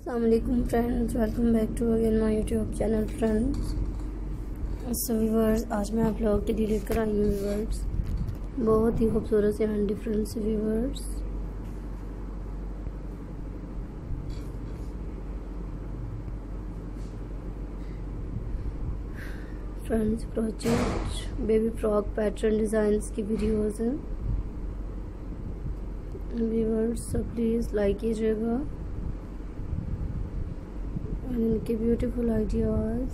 Assalamualaikum friends, welcome back to again my YouTube channel friends. So viewers, आज मैं आप लोगों के लिए लेकर आई हूँ व्यूवर्स बहुत ही खूबसूरत से एंड डिफरेंट से viewers friends project baby frock pattern designs की वीडियोस हैं व्यूवर्स, so प्लीज़ लाइक कीजिएगा इनके ब्यूटीफुल आइडियाज़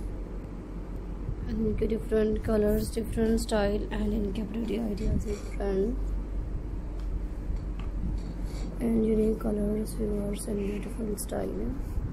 इनके different colours, different style and इनके pretty ideas friend and unique colours viewers and beautiful style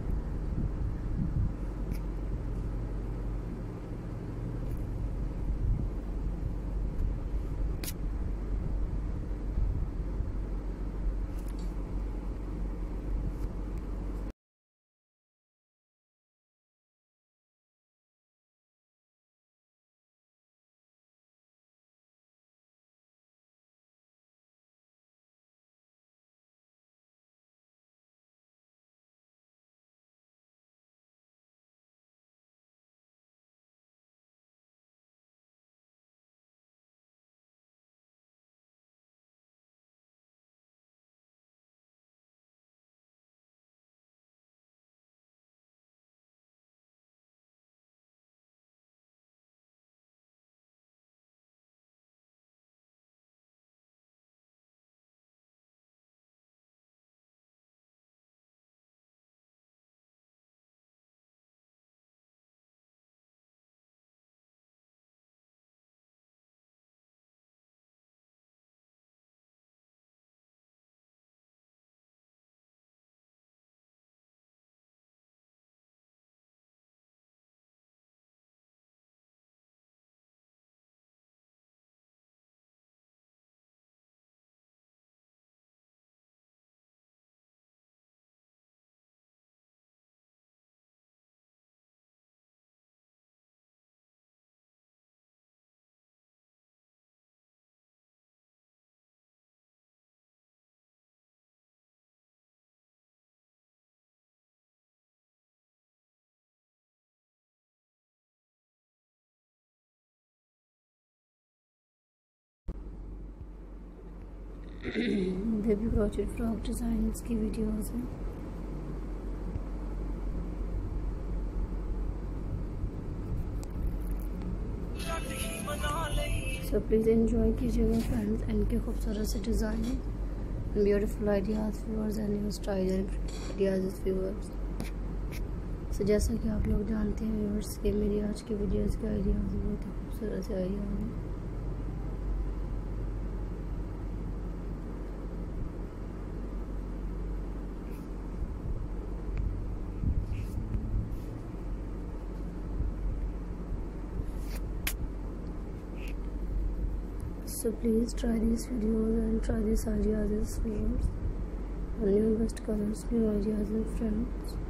baby crochet frock designs की videos हैं so please enjoy कीजिएगा friends इनके खूबसूरत से design beautiful ideas viewers and new style ideas viewers. So जैसा कि आप लोग जानते हैं व्यूअर्स कि मेरी आज की वीडियोज़ के आइडियाज़ बहुत ही खूबसूरत से आइडियाज़ हैं so please try these videos and try these ideas as viewers and new best colors, new ideas and friends.